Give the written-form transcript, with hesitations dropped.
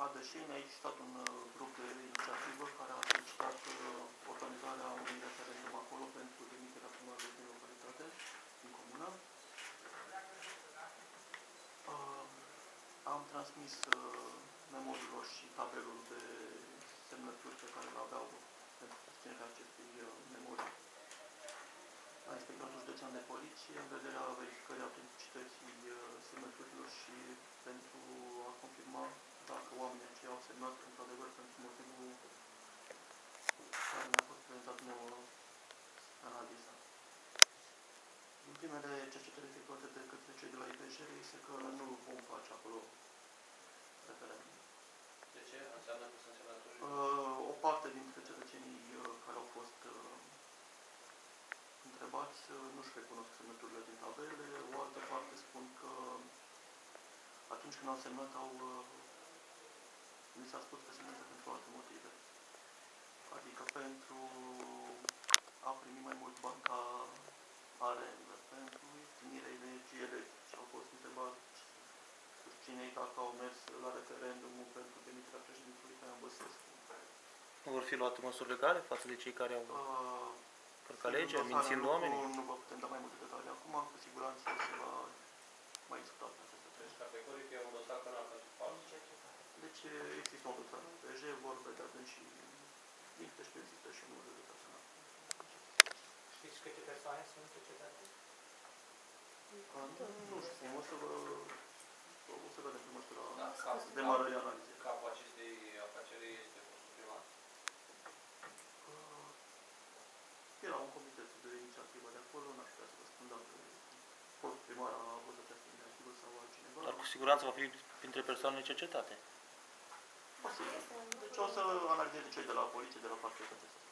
Adășeni a existat un grup de inițiativă care a solicitat organizarea unui referendum acolo pentru demiterea primarului din localitate, din comună. Am transmis memoriilor și tabelul de semnături pe care le aveau pentru susținerea acestui memorii la Inspectoratul Județean de Poliție, în vederea verificării autenticității semnăturilor și pentru a confirma dacă oamenii aceia au semnat într-adevăr pentru motivul care ne-a fost prezentat nouă analiza. Din primele cercetări efectuate de către cei de la IPJ este că nu vom face acolo referendum. De ce? Înseamnă că sunt semnături? O parte dintre cetățenii care au fost întrebați nu-și recunosc semnăturile din tabele, o altă parte spun că atunci când au semnat, mi s-a spus că semnează pentru alte motive. Adică pentru a primi mai mult bani ca arendă, pentru ieftinire energiei electrice. Au fost întrebați susținei dacă au mers la referendumul pentru demiterea președintelui Traian Băsescu. Nu vor fi luate măsuri legale față de cei care au călcat legea, mințind oamenii? Nu vă putem da mai multe detalii acum, cu siguranță se va mai discuta pe aceste teme. Deci, categoric, e un dosar penal pentru fals. Deci există un dosar în PJ, vor vedea și deci există și un dosar penal. Știți câte persoane sunt cercetate? Nu știu, o să vedem pe măsura Da, demarării analizei. capul acestei afaceri este fostul primar? Era un comitet de inițiativă de acolo, n-aș putea să vă spun dacă fostul primar a avut această inițiativă sau altcineva. Dar cu siguranță va fi printre persoanele cercetate. Posibil. Deci o să analizeze cei de la poliție, de la parchetul acesta.